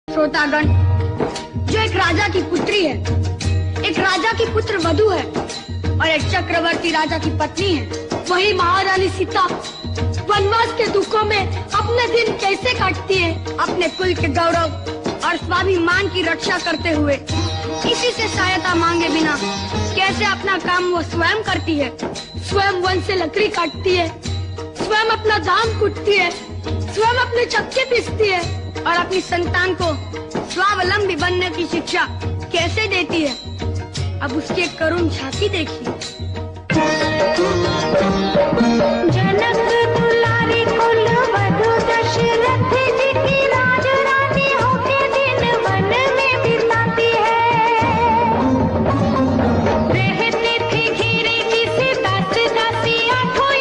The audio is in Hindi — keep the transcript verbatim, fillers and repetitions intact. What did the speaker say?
श्रोतागण, जो एक राजा की पुत्री है, एक राजा की पुत्र वधू है और एक चक्रवर्ती राजा की पत्नी है, वही महारानी सीता वनवास के दुखों में अपने दिन कैसे काटती है, अपने कुल के गौरव और स्वाभिमान की रक्षा करते हुए किसी से सहायता मांगे बिना कैसे अपना काम वो स्वयं करती है। स्वयं वन से लकड़ी काटती है, स्वयं अपना धान कूटती है, स्वयं अपने चक्के पीसती है और अपनी संतान को स्वावलंबी बनने की शिक्षा कैसे देती है। अब उसकी एक करुण झांकी देखिए। जनक